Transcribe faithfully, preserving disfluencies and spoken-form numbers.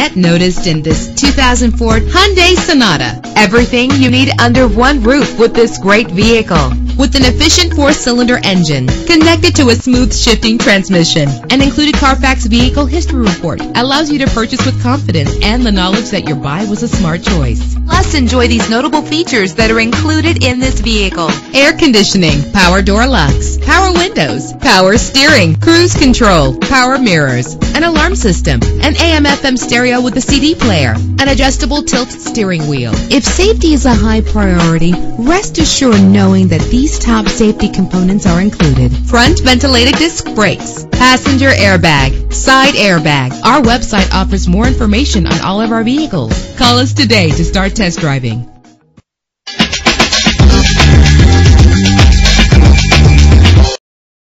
Get noticed in this two thousand four Hyundai Sonata. Everything you need under one roof with this great vehicle. With an efficient four-cylinder engine connected to a smooth shifting transmission, an included Carfax Vehicle History Report allows you to purchase with confidence and the knowledge that your buy was a smart choice. Plus, enjoy these notable features that are included in this vehicle: air conditioning, power door locks, power windows, power steering, cruise control, power mirrors, an alarm system, an A M F M stereo with a C D player, an adjustable tilt steering wheel. If safety is a high priority, rest assured knowing that these top safety components are included: front ventilated disc brakes, passenger airbag, side airbag. Our website offers more information on all of our vehicles. Call us today to start test driving.